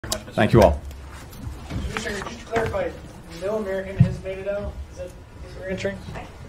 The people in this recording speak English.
Thank you all. Just to clarify, no American has made it out? Is that what we're answering?